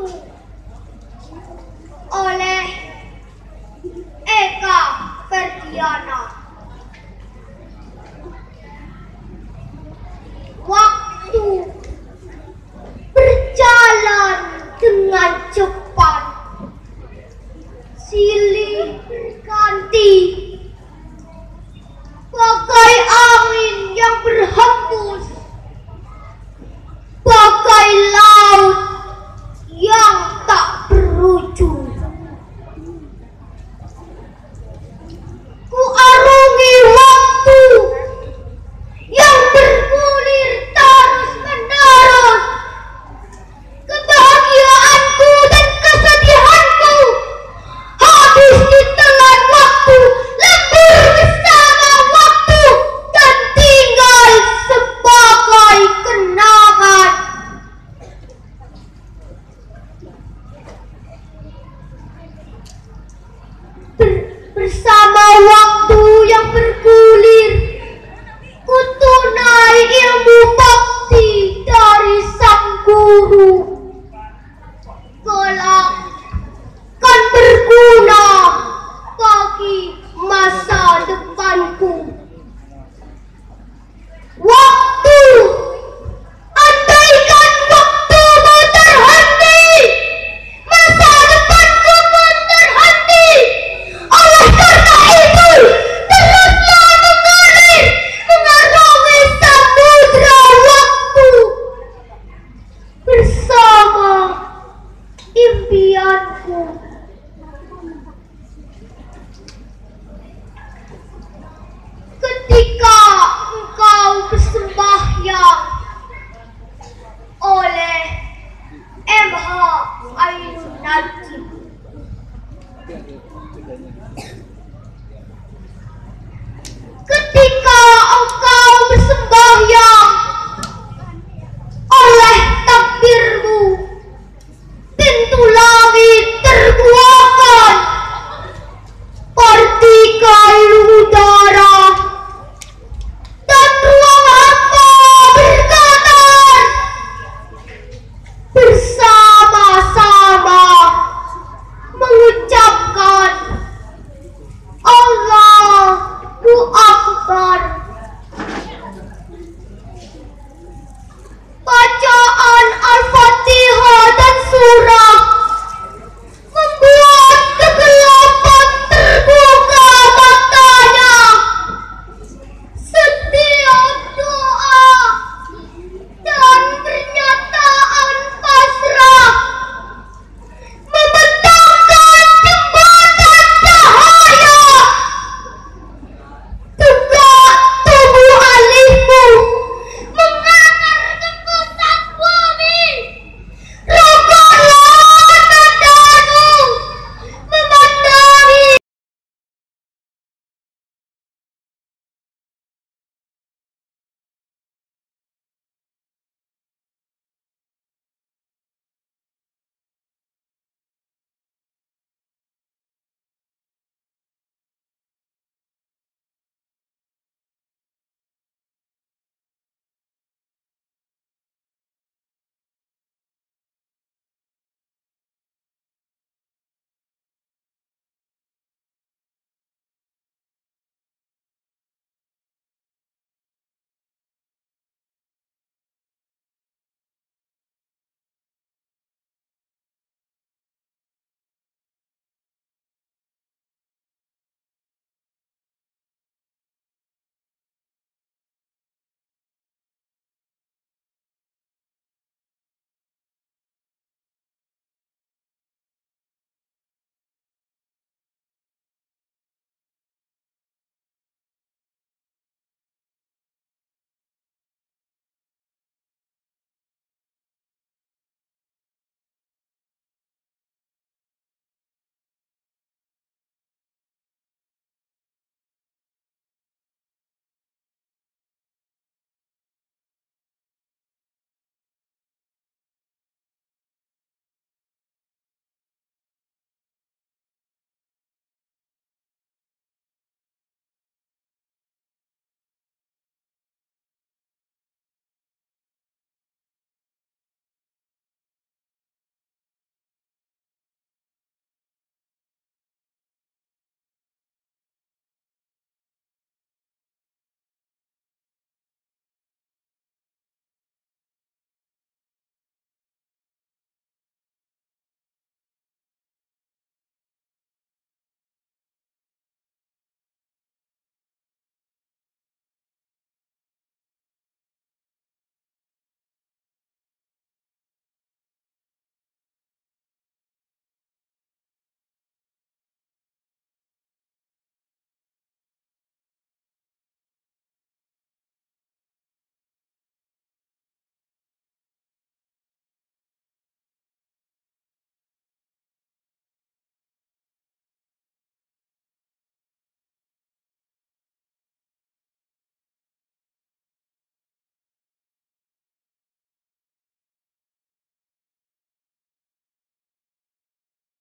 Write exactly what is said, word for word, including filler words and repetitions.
oleh Eka Ferdiana. Waktu berjalan dengan cepat, silih berganti, bagai angin yang berhembus, bagai laut yang tak berujung. Ku arungi waktu yang bergulir terus menerus. Kebahagiaanku dan kesedihanku habis ditelan waktu, lembur bersama waktu, dan tinggal sebagai kenangan. Ber- bersama waktu yang bergulir, ku tunai ilmu bakti dari sang guru. Kelak kan berguna bagi masa depanku. Waktu, andaikan waktumu terhenti, masa depanku pun terhenti. Oleh karena itu, teruslah mengalir, mengarungi samudra waktu bersama impianku. Ketika engkau bersembahyang oleh M H Ainun Nadjib.